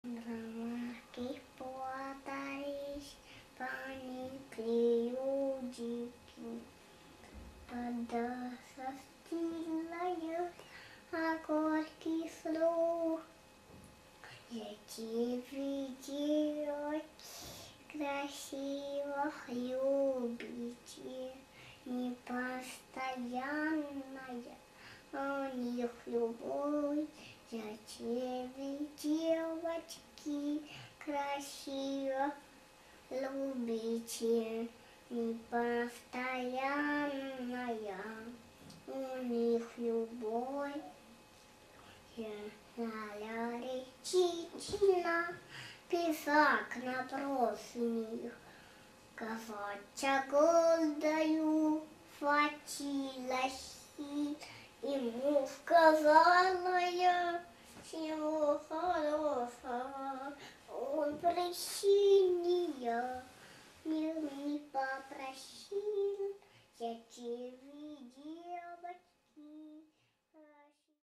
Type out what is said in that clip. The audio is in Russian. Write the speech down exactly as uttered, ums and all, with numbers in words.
Ромашки плодались, поникли удики, вода состылась, а горький слух. Затевите красивых любите, непостоянная, а у них любовь. Зачем вы, девочки, красиво любите, непостоянная, у них любовь. Знала речительно, писак напрос них, казачья гордою хватилась, ему сказала я всего хорошего, он причиния.